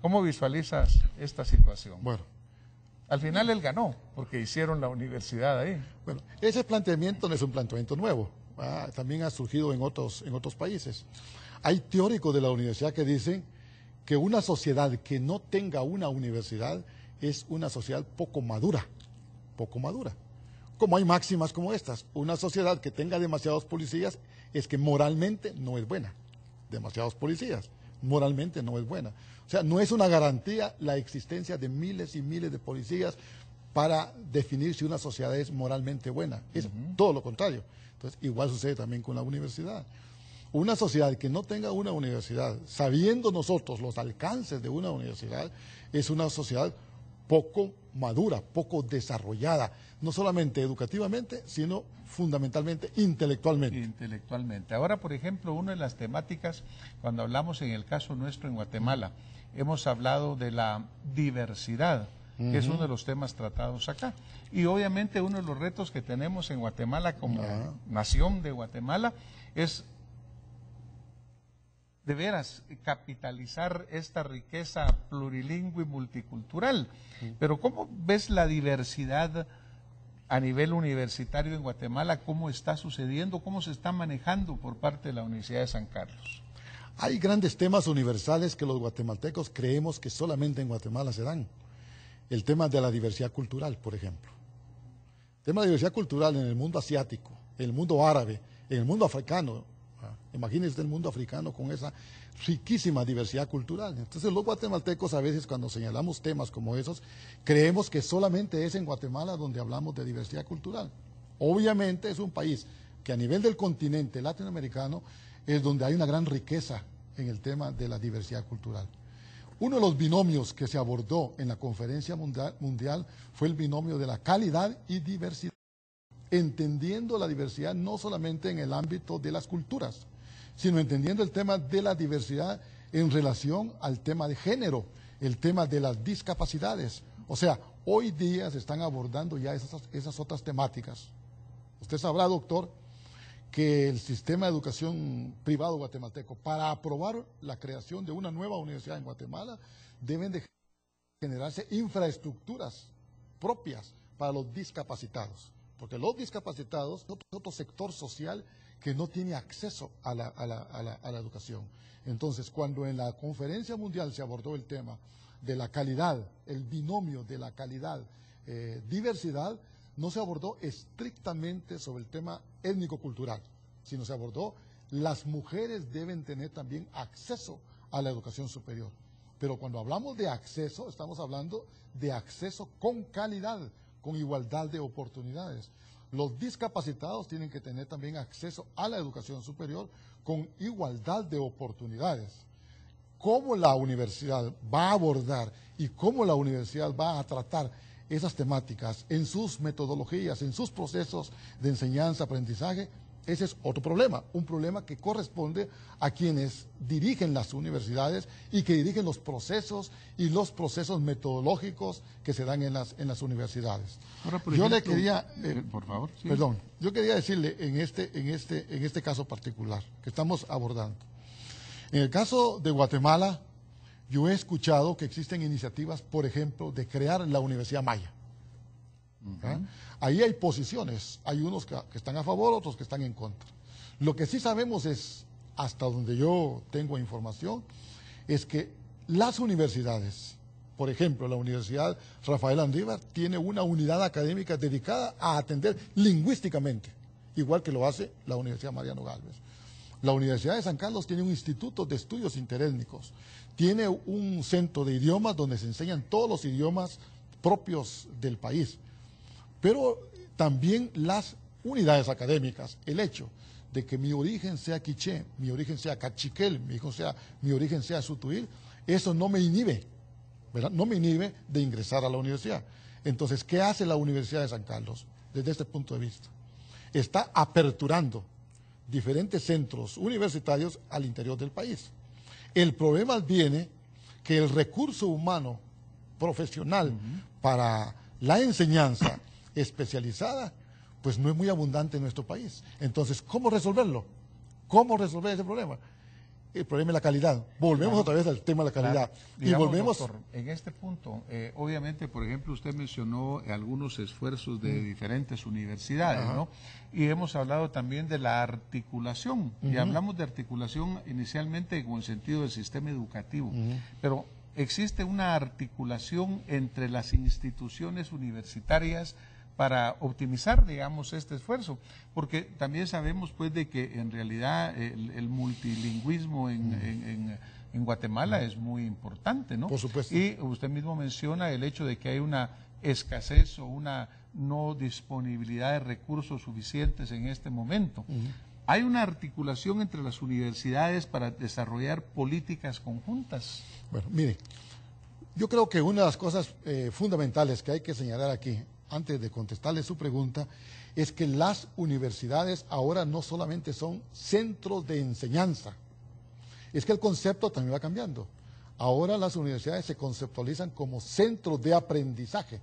¿Cómo visualizas esta situación? Bueno, Al final él ganó, porque hicieron la universidad ahí. bueno, ese planteamiento no es un planteamiento nuevo, también ha surgido en otros países. Hay teóricos de la universidad que dicen que una sociedad que no tenga una universidad es una sociedad poco madura, poco madura. Como hay máximas como estas, una sociedad que tenga demasiados policías es que moralmente no es buena. Demasiados policías, moralmente no es buena. O sea, no es una garantía la existencia de miles y miles de policías para definir si una sociedad es moralmente buena. Es todo lo contrario. Entonces, igual sucede también con la universidad. Una sociedad que no tenga una universidad, sabiendo nosotros los alcances de una universidad, es una sociedad poco madura, poco desarrollada, no solamente educativamente, sino fundamentalmente intelectualmente. Intelectualmente. Ahora, por ejemplo, una de las temáticas, cuando hablamos en el caso nuestro en Guatemala, hemos hablado de la diversidad, que es uno de los temas tratados acá. Y obviamente uno de los retos que tenemos en Guatemala como nación de Guatemala es de veras capitalizar esta riqueza plurilingüe y multicultural. Pero ¿cómo ves la diversidad a nivel universitario en Guatemala? ¿Cómo está sucediendo? ¿Cómo se está manejando por parte de la Universidad de San Carlos? Hay grandes temas universales que los guatemaltecos creemos que solamente en Guatemala se dan. El tema de la diversidad cultural, por ejemplo. El tema de la diversidad cultural en el mundo asiático, en el mundo árabe, en el mundo africano. Imagínense el mundo africano con esa riquísima diversidad cultural. Entonces los guatemaltecos a veces cuando señalamos temas como esos, creemos que solamente es en Guatemala donde hablamos de diversidad cultural. Obviamente es un país que a nivel del continente latinoamericano es donde hay una gran riqueza en el tema de la diversidad cultural. Uno de los binomios que se abordó en la conferencia mundial fue el binomio de la calidad y diversidad, entendiendo la diversidad no solamente en el ámbito de las culturas, sino entendiendo el tema de la diversidad en relación al tema de género, el tema de las discapacidades. O sea, hoy día se están abordando ya esas otras temáticas. Usted sabrá, doctor, que el sistema de educación privado guatemalteco, para aprobar la creación de una nueva universidad en Guatemala, deben de generarse infraestructuras propias para los discapacitados. Porque los discapacitados son otro sector social que no tiene acceso a la educación. Entonces, cuando en la conferencia mundial se abordó el tema de la calidad, el binomio de la calidad, diversidad, no se abordó estrictamente sobre el tema étnico-cultural, sino se abordó las mujeres deben tener también acceso a la educación superior. Pero cuando hablamos de acceso, estamos hablando de acceso con calidad, con igualdad de oportunidades. Los discapacitados tienen que tener también acceso a la educación superior con igualdad de oportunidades. ¿Cómo la universidad va a abordar y cómo la universidad va a tratar esas temáticas en sus metodologías, en sus procesos de enseñanza-aprendizaje? Ese es otro problema, un problema que corresponde a quienes dirigen las universidades y que dirigen los procesos y los procesos metodológicos que se dan en las universidades. Ahora, yo le quería, por favor, sí. Perdón, yo quería decirle en este caso particular que estamos abordando. En el caso de Guatemala, yo he escuchado que existen iniciativas, por ejemplo, de crear la Universidad Maya. Ahí hay posiciones, hay unos que están a favor, otros que están en contra. Lo que sí sabemos es, hasta donde yo tengo información, es que las universidades, por ejemplo, la Universidad Rafael Andívar tiene una unidad académica dedicada a atender lingüísticamente, igual que lo hace la Universidad Mariano Gálvez. La Universidad de San Carlos tiene un instituto de estudios interétnicos, tiene un centro de idiomas donde se enseñan todos los idiomas propios del país. Pero también las unidades académicas, el hecho de que mi origen sea quiché, mi origen sea cachiquel, mi origen sea sutuil, eso no me inhibe, ¿verdad? No me inhibe de ingresar a la universidad. Entonces, ¿qué hace la Universidad de San Carlos desde este punto de vista? Está aperturando diferentes centros universitarios al interior del país. El problema viene que el recurso humano profesional para la enseñanza especializada, pues no es muy abundante en nuestro país. Entonces, ¿cómo resolverlo? ¿Cómo resolver ese problema? el problema es la calidad. Volvemos otra vez al tema de la calidad. Claro. Digamos, doctor, en este punto, obviamente, por ejemplo, usted mencionó algunos esfuerzos de diferentes universidades, ¿no? Y hemos hablado también de la articulación, y hablamos de articulación inicialmente con el sentido del sistema educativo, pero existe una articulación entre las instituciones universitarias para optimizar, digamos, este esfuerzo, porque también sabemos, pues, de que en realidad el multilingüismo en Guatemala es muy importante, ¿no? Por supuesto. Y usted mismo menciona el hecho de que hay una escasez o una no disponibilidad de recursos suficientes en este momento. ¿Hay una articulación entre las universidades para desarrollar políticas conjuntas? Bueno, mire, yo creo que una de las cosas fundamentales que hay que señalar aquí, antes de contestarle su pregunta, es que las universidades ahora no solamente son centros de enseñanza, es que el concepto también va cambiando. Ahora las universidades se conceptualizan como centros de aprendizaje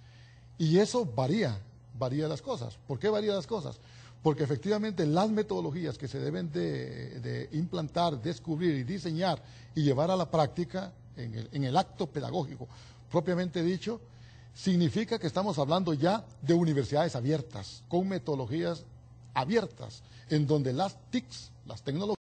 y eso varía las cosas. ¿Por qué varía las cosas? Porque efectivamente las metodologías que se deben de implantar, descubrir y diseñar y llevar a la práctica en el acto pedagógico propiamente dicho, significa que estamos hablando ya de universidades abiertas, con metodologías abiertas, en donde las TICs, las tecnologías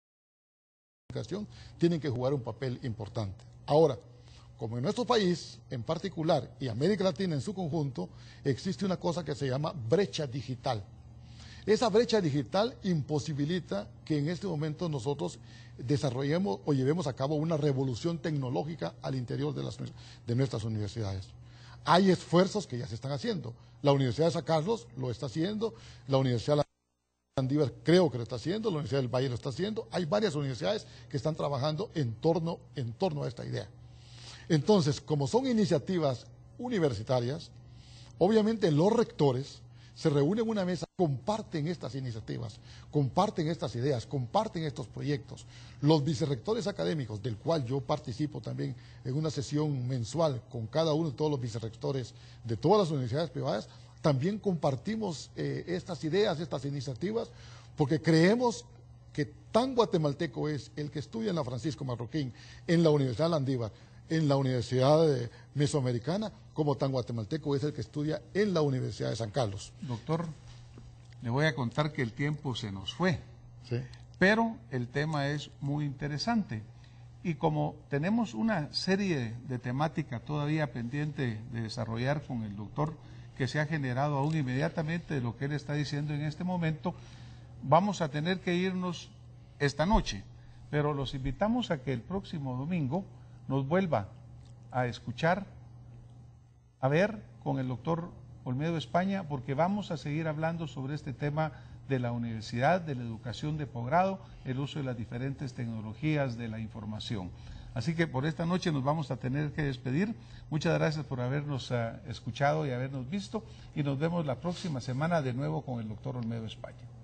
de comunicación, tienen que jugar un papel importante. Ahora, como en nuestro país en particular y América Latina en su conjunto, existe una cosa que se llama brecha digital. Esa brecha digital imposibilita que en este momento nosotros desarrollemos o llevemos a cabo una revolución tecnológica al interior de nuestras universidades. Hay esfuerzos que ya se están haciendo. La Universidad de San Carlos lo está haciendo, la Universidad de Landívar creo que lo está haciendo, la Universidad del Valle lo está haciendo. Hay varias universidades que están trabajando en torno a esta idea. Entonces, como son iniciativas universitarias, obviamente los rectores se reúnen en una mesa, comparten estas iniciativas, comparten estas ideas, comparten estos proyectos. Los vicerrectores académicos, del cual yo participo también en una sesión mensual con cada uno de todos los vicerrectores de todas las universidades privadas, también compartimos estas ideas, estas iniciativas, porque creemos que tan guatemalteco es el que estudia en la Francisco Marroquín, en la Universidad de Landívar, en la Universidad Mesoamericana, como tan guatemalteco es el que estudia en la Universidad de San Carlos. Doctor, le voy a contar que el tiempo se nos fue, ¿sí? Pero el tema es muy interesante. Y como tenemos una serie de temática todavía pendiente de desarrollar con el doctor, que se ha generado aún inmediatamente de lo que él está diciendo en este momento, vamos a tener que irnos esta noche, pero los invitamos a que el próximo domingo nos vuelva a escuchar, a ver con el doctor Olmedo España, porque vamos a seguir hablando sobre este tema de la universidad, de la educación de posgrado, el uso de las diferentes tecnologías de la información. Así que por esta noche nos vamos a tener que despedir. Muchas gracias por habernos escuchado y habernos visto, y nos vemos la próxima semana de nuevo con el doctor Olmedo España.